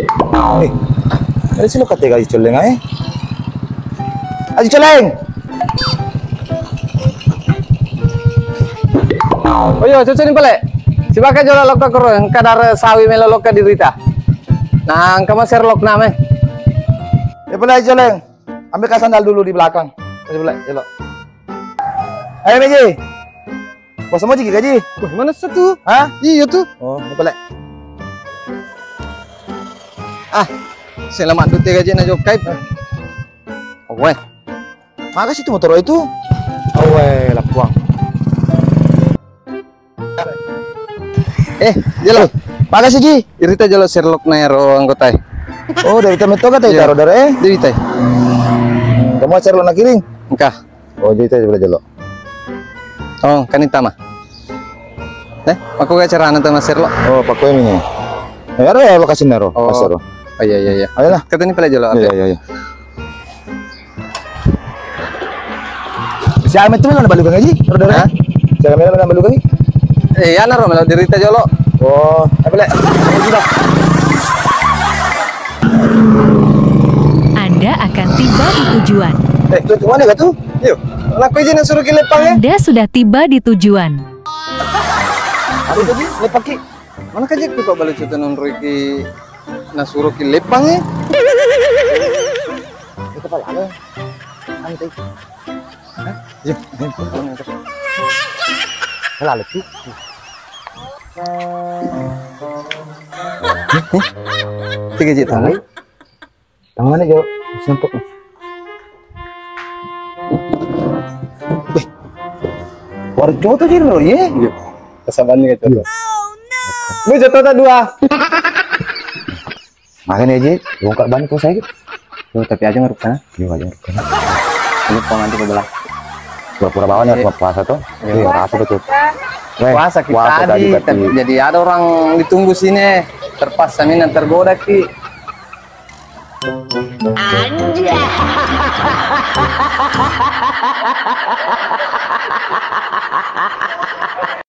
Ada sih lo kata gaji coleng ay. Aji coleng. Oh iya, cucu nih pale. Sibakan jola loka karo yang kadar sawi melo loka dirita. Nang kama serlok name. Ya boleh aji coleng. Ambil sandal dulu di belakang. Aji boleh, jelok. Ayo Meji. Bos mau jigi gaji? Wah, mana satu? Hah? Iya tuh. Oh, boleh. Ah, selamat tuh tiga gaji na jokai. Oh, weh. Makasih tuh motor itu. Oh, weh, lapuang. Jelo. Makasih Ji. Irita jelo serlok naero anggota. Oh, dari temen toga tadi taruh dari. Dirita. Kamu acar lo nak kiring? Engkah. Oh, jadi tadi boleh jelok. Oh, kanita mah. Aku gak cara nanti mas serlok. Oh, pakai ini. Ya, ada lokasi nero. Oh. Pasar. Oh iya. Ayolah. Kata ini pala jelo. Iya. Si Ahmed tuh mana balik lagi? Saudara? Si Ahmed mana balik lagi? Ya naro melo dirita jolo. Oh, boleh. Anda akan tiba di tujuan. Tuh mana gak tuh? Yuk, laku izin yang suruh kilepang ya. Anda sudah tiba di tujuan. Ada tadi, lepaki. Mana kajak tuh kok balik cuta non Riki na suruh kilepang ya. Itu pala ada. Santai. Hah? Yuk, Lalu tuh. tiga juta. Yang mana jauh? Sempuk. Waduh, cowok tuh jadi lo ya? Kesabaran nih gitu. Lu jatuh tak dua. Makanya aja, bongkar ban kok saya gitu. Lu tapi aja ngeruk sana. Iya aja. Ini kok nanti ke belah. Pura-pura bawaan ya, puasa tuh. Iya, rasa tuh. Puasa kita tadi, jadi ada orang ditunggu sini. Terpaksa mina tergoda ki. Anjay.